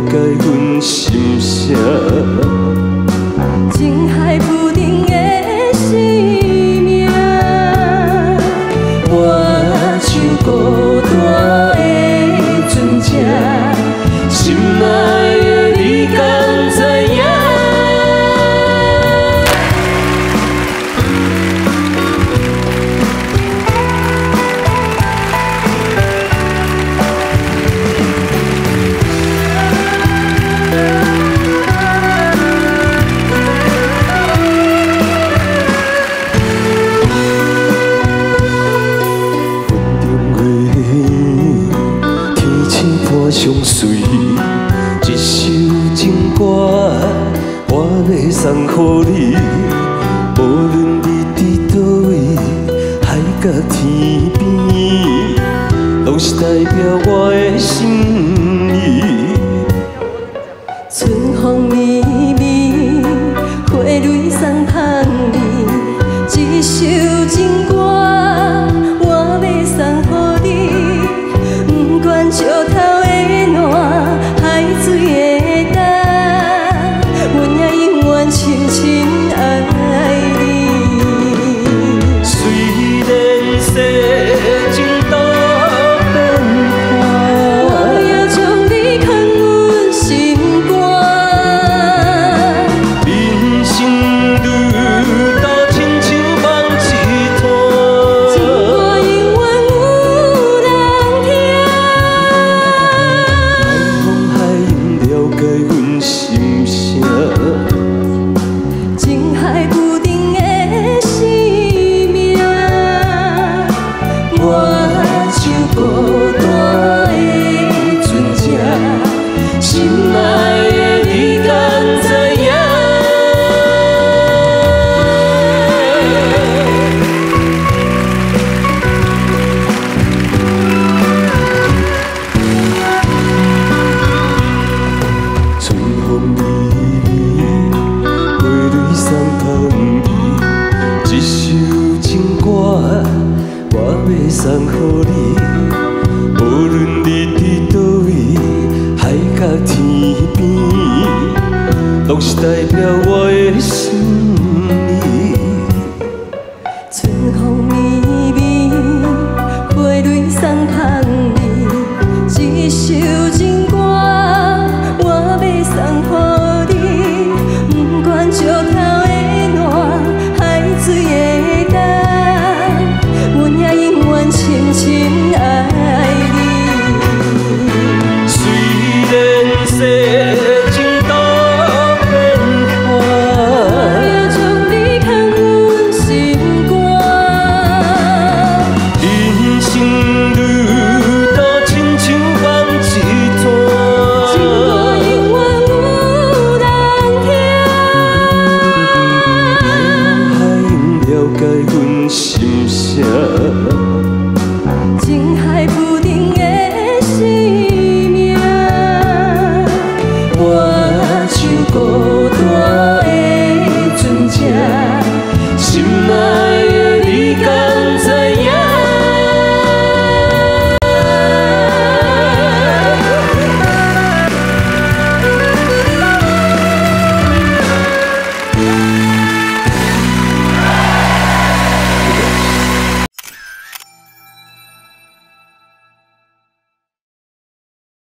解阮心声。 情海浮沉的生命，我像孤单的船只，心爱的你敢知影？相随，一首情歌，我要送予你。无论你伫倒位，海角天边，拢是代表我的心意。春风微微，花蕊送香你，一首情歌，我要送予你。不管石头。海水的干，阮也永远深深爱你。 虽然世情多变化， 我要将你藏阮心肝。 人生路途亲像梦一摊， 情歌永远有人听。 了解阮心声， 情海浮沉的生命，我像孤单的船只，心爱的你敢知影？一首情歌，我要送予你。无论你伫倒位，海角天边，拢是代表我的心意。春风微微，花蕊送香你，一首情。